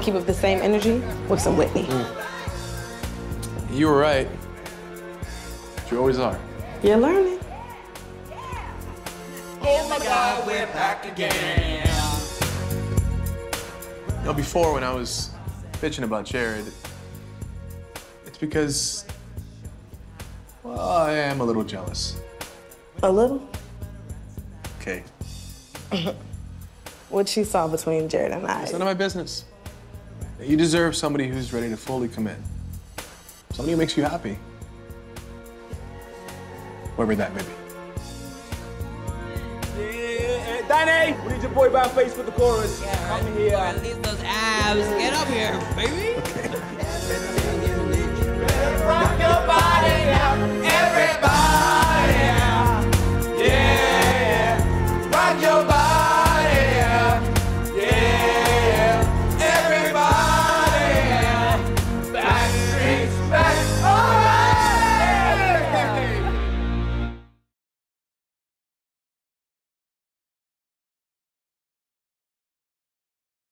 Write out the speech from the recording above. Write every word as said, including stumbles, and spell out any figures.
to keep up the same energy with some Whitney. Mm. You were right. You always are. You're learning. Oh my God, we're back again. You know, before when I was bitching about Jared, it's because, well, I am a little jealous. A little? Okay. What she saw between Jared and I. It's none of my business. You deserve somebody who's ready to fully commit. Somebody who makes you happy. Whoever that may be. Yeah, Danny, we need your boy by face for the chorus. Yeah, Come here. Release those abs. Get up here, baby. Okay.